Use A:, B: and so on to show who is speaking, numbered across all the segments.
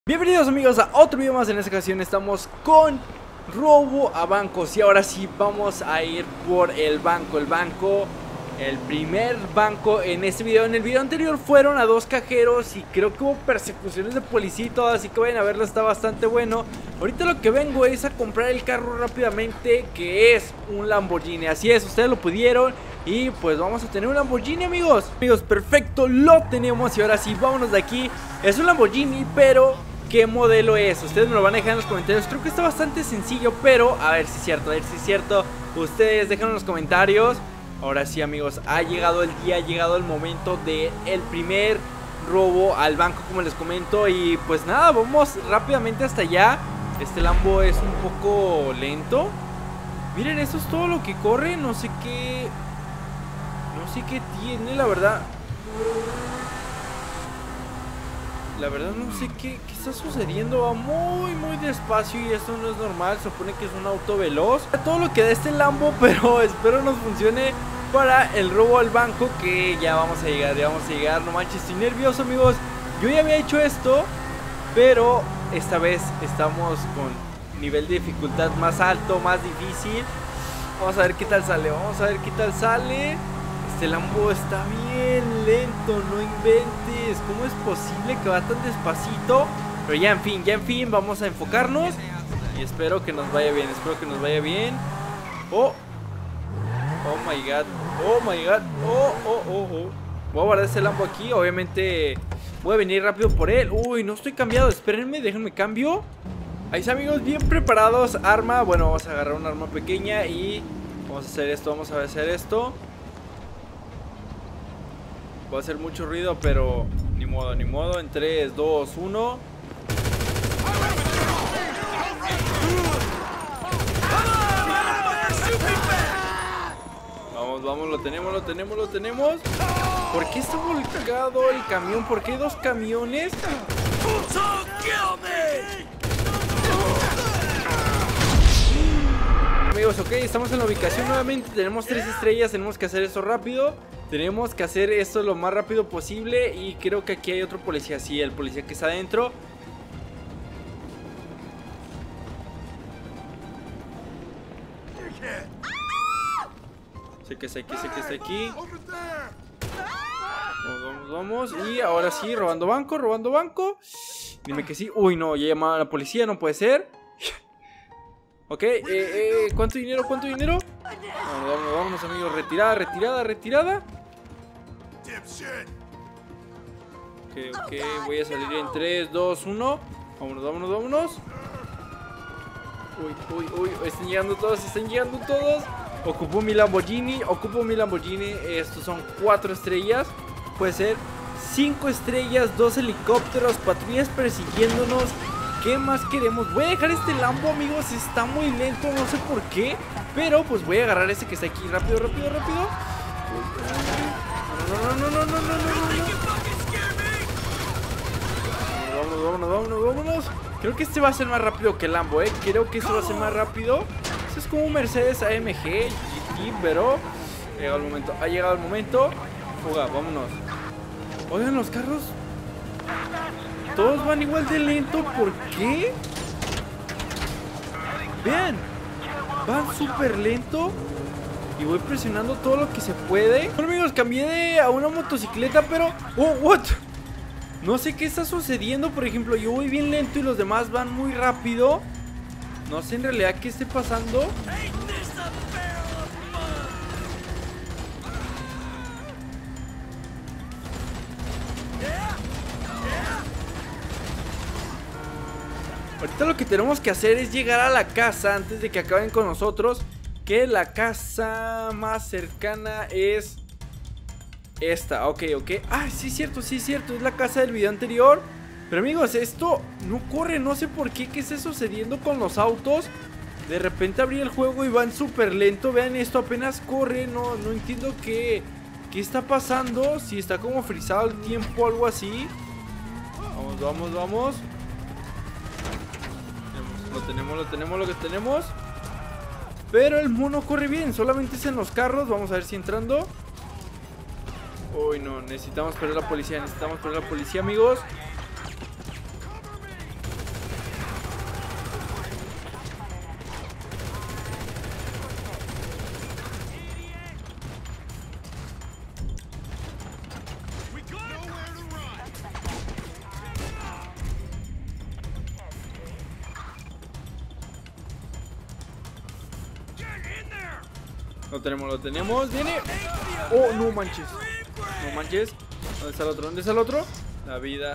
A: Bienvenidos amigos a otro video más. En esta ocasión estamos con robo a bancos y ahora sí vamos a ir por el banco. El primer banco en este video. En el video anterior fueron a dos cajeros y creo que hubo persecuciones de policía y todo, así que vayan a verlo, está bastante bueno. Ahorita lo que vengo es a comprar el carro rápidamente, que es un Lamborghini. Así es, ustedes lo pidieron y pues vamos a tener un Lamborghini, amigos. Amigos, perfecto, lo tenemos y ahora sí, vámonos de aquí. Es un Lamborghini, pero ¿qué modelo es? Ustedes me lo van a dejar en los comentarios. Creo que está bastante sencillo, pero a ver si es cierto, Ustedes dejan en los comentarios. Ahora sí, amigos, ha llegado el día, ha llegado el momento del primer robo al banco, como les comento. Y pues nada, vamos rápidamente hasta allá. Este Lambo es un poco lento. Miren, esto es todo lo que corre. No sé qué tiene, la verdad. La verdad no sé qué está sucediendo. Va muy despacio y esto no es normal. Se supone que es un auto veloz. Todo lo que da este Lambo, pero espero nos funcione para el robo al banco, que ya vamos a llegar, No manches, estoy nervioso, amigos. Yo ya había hecho esto, pero esta vez estamos con nivel de dificultad más alto, más difícil. Vamos a ver qué tal sale. Este Lambo está bien lento, no inventes. ¿Cómo es posible que va tan despacito? Pero ya en fin, vamos a enfocarnos y espero que nos vaya bien. Oh my god. Voy a guardar ese Lambo aquí. Obviamente voy a venir rápido por él. Uy, no estoy cambiado, espérenme, déjenme cambio. Ahí está, amigos, bien preparados. Arma, bueno, vamos a agarrar un arma pequeña y vamos a hacer esto. Va a hacer mucho ruido, pero ni modo. En 3, 2, 1. Vamos, lo tenemos. ¿Por qué está volcado el camión? ¿Por qué hay dos camiones? Amigos, ok, estamos en la ubicación nuevamente. Tenemos 3 estrellas, tenemos que hacer esto rápido. Tenemos que hacer esto lo más rápido posible. Y creo que aquí hay otro policía. Sí, el policía que está adentro. Sé que está aquí. Vamos. Y ahora sí, robando banco. Dime que sí. Uy, no, ya llamaron a la policía, no puede ser. Ok, ¿cuánto dinero? Vámonos, amigos, retirada. Ok, voy a salir en 3, 2, 1. Vámonos. Uy, están llegando todos. Ocupo mi Lamborghini. Estos son 4 estrellas. Puede ser 5 estrellas, 2 helicópteros, patrullas persiguiéndonos. ¿Qué más queremos? Voy a dejar este Lambo, amigos. Está muy lento, no sé por qué. Pero pues voy a agarrar ese que está aquí. Rápido. No. Vámonos. Creo que este va a ser más rápido que el Lambo, Creo que este va a ser más rápido. Este es como un Mercedes AMG GT, pero ha llegado el momento. Fuga, vámonos. Oigan, los carros todos van igual de lento. ¿Por qué? Vean, van súper lento. Y voy presionando todo lo que se puede. Bueno, amigos, cambié a una motocicleta, pero... Oh, what? No sé qué está sucediendo. Por ejemplo, yo voy bien lento y los demás van muy rápido. No sé en realidad qué esté pasando. Ahorita lo que tenemos que hacer es llegar a la casa antes de que acaben con nosotros. Que la casa más cercana es esta, ok. Ah, sí es cierto, es la casa del video anterior. Pero amigos, esto no corre, no sé por qué. ¿Qué está sucediendo con los autos? De repente abrí el juego y van súper lento. Vean esto, apenas corre. No entiendo qué está pasando. Si está como frisado el tiempo o algo así. Vamos. Lo que tenemos. Pero el mono corre bien, solamente es en los carros. Vamos a ver si entrando. Uy, no, necesitamos perder la policía, amigos. Lo tenemos, viene. Oh, no manches. No manches. ¿Dónde está el otro? ¿Dónde está el otro? La vida.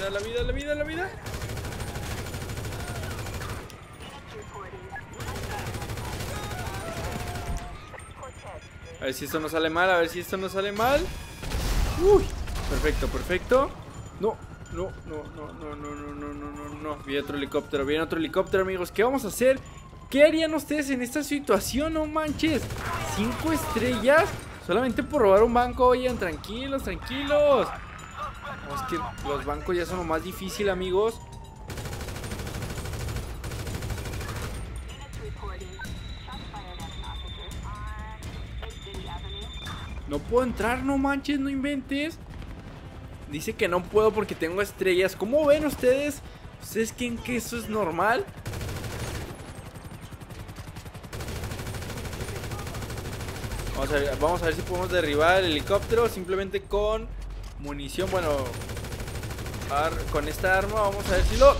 A: A ver si esto no sale mal, Uy, perfecto. No. Viene otro helicóptero, amigos. ¿Qué vamos a hacer? ¿Qué harían ustedes en esta situación? No manches. 5 estrellas solamente por robar un banco. Oigan, tranquilos. No, es que los bancos ya son lo más difícil, amigos. No puedo entrar, no manches, no inventes. Dice que no puedo porque tengo estrellas. ¿Cómo ven ustedes? ¿Ustedes creen que eso es normal? Vamos a ver si podemos derribar el helicóptero simplemente con munición. Bueno, con esta arma vamos a ver si lo...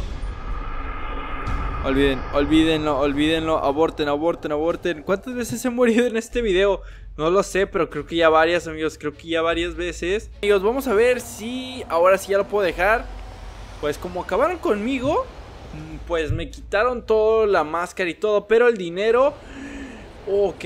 A: Olvídenlo, aborten. ¿Cuántas veces he morido en este video? No lo sé, pero creo que ya varias, amigos. Varias veces. Amigos, vamos a ver si ahora sí ya lo puedo dejar. Pues como acabaron conmigo, pues me quitaron todo, la máscara y todo, pero el dinero... Ok.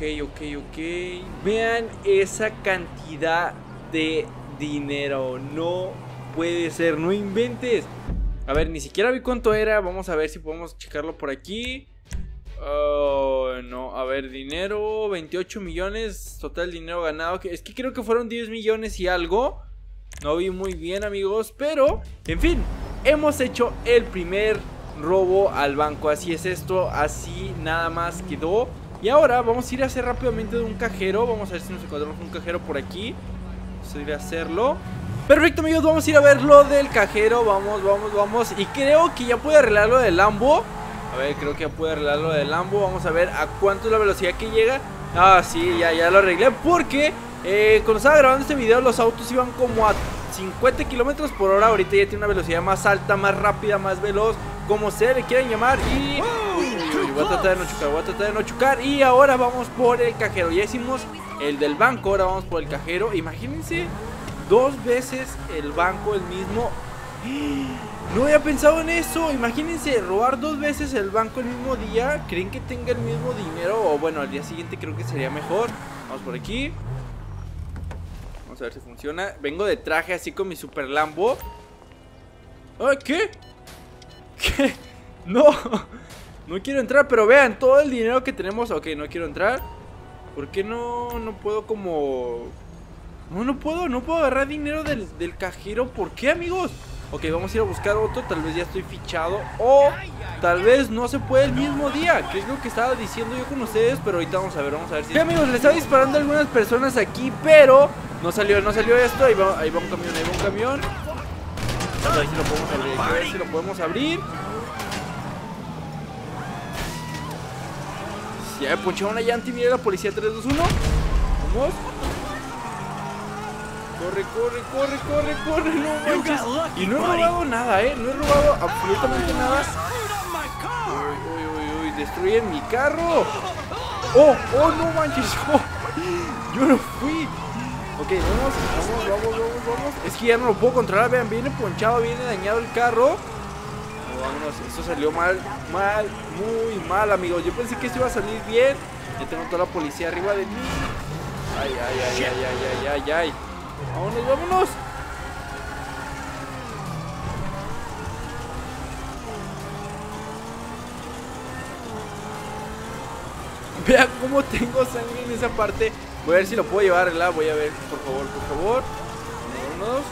A: Vean esa cantidad de dinero. No puede ser, no inventes. A ver, ni siquiera vi cuánto era. Vamos a ver si podemos checarlo por aquí. No, a ver, dinero 28 millones, total dinero ganado. Es que creo que fueron 10 millones y algo. No vi muy bien, amigos, pero, en fin, hemos hecho el primer robo al banco. Así es esto, así nada más quedó. Y ahora vamos a ir a hacer rápidamente de un cajero. Vamos a ver si nos encontramos un cajero por aquí. Vamos a ir a hacerlo. Perfecto, amigos, vamos a ir a ver lo del cajero. Vamos. Y creo que ya puede arreglar lo del Lambo. A ver, creo que ya puede arreglar lo del Lambo. Vamos a ver a cuánto es la velocidad que llega. Ah, sí, ya lo arreglé. Porque cuando estaba grabando este video, los autos iban como a 50 kilómetros por hora. Ahorita ya tiene una velocidad más alta, más rápida, más veloz, como se le quieran llamar. Y voy a tratar de no chocar. Y ahora vamos por el cajero. Ya hicimos el del banco, ahora vamos por el cajero. Imagínense, 2 veces el banco, el mismo. No había pensado en eso. Imagínense, robar 2 veces el banco el mismo día. ¿Creen que tenga el mismo dinero? O bueno, al día siguiente creo que sería mejor. Vamos por aquí. Vamos a ver si funciona. Vengo de traje así con mi super Lambo. ¿Ah, qué? ¿Qué? No quiero entrar, pero vean todo el dinero que tenemos. Ok, no quiero entrar. ¿Por qué no puedo como... No puedo agarrar dinero del cajero? ¿Por qué, amigos? Ok, vamos a ir a buscar otro. Tal vez ya estoy fichado. O tal vez no se puede el mismo día, que es lo que estaba diciendo yo con ustedes. Pero ahorita vamos a ver si... Sí, amigos, le estaba disparando a algunas personas aquí, pero no salió esto. Ahí va un camión, Vamos a ver si lo podemos abrir. A ver si lo podemos abrir. Ya me ponché una llanta y viene la policía. 3, 2, 1. Vamos. Corre, no manches. Y no he robado nada, no he robado absolutamente nada. Uy, destruyen mi carro. Oh, no manches. Yo no fui. Ok, vamos. Es que ya no lo puedo controlar, vean, viene ponchado, viene dañado el carro. Vámonos, esto salió mal, muy mal, amigos. Yo pensé que esto iba a salir bien. Ya tengo toda la policía arriba de mí. Ay. Vámonos. Vean cómo tengo sangre en esa parte. Voy a ver si lo puedo llevar, ¿verdad? Voy a ver, por favor. Vámonos.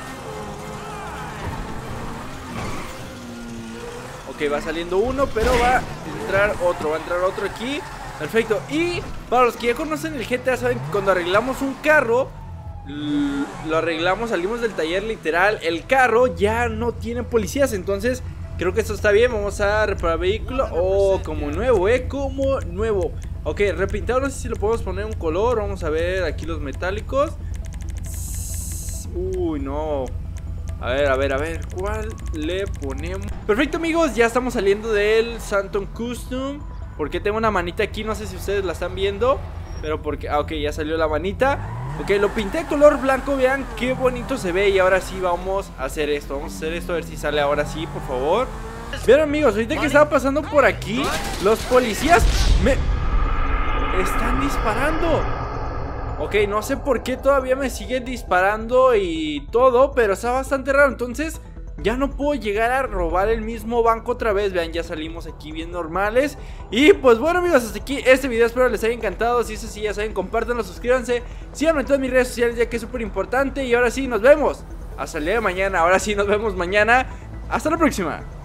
A: Ok, va saliendo uno, pero va a entrar otro aquí. Perfecto. Y para los que ya conocen el GTA, saben que cuando arreglamos un carro, lo arreglamos, salimos del taller literal, el carro ya no tiene policías. Entonces creo que esto está bien. Vamos a reparar vehículo. Oh, como nuevo, como nuevo. Ok, repintado, no sé si lo podemos poner un color. Vamos a ver aquí los metálicos. Uy, no. A ver, ¿cuál le ponemos? Perfecto, amigos, ya estamos saliendo del Santon Custom. Porque tengo una manita aquí, no sé si ustedes la están viendo. Pero porque, ok, ya salió la manita. Ok, lo pinté de color blanco, vean qué bonito se ve. Y ahora sí vamos a hacer esto. Vamos a hacer esto, a ver si sale ahora sí, por favor. Vean, amigos, ahorita que estaba pasando por aquí, los policías me están disparando. Ok, no sé por qué todavía me siguen disparando y todo, pero está bastante raro. Entonces ya no puedo llegar a robar el mismo banco otra vez. Vean, ya salimos aquí bien normales. Y pues bueno, amigos, hasta aquí este video. Espero les haya encantado. Si es así, ya saben, compártanlo, suscríbanse, síganme en todas mis redes sociales, ya que es súper importante. Y ahora sí, nos vemos hasta el día de mañana. Ahora sí, nos vemos mañana. Hasta la próxima.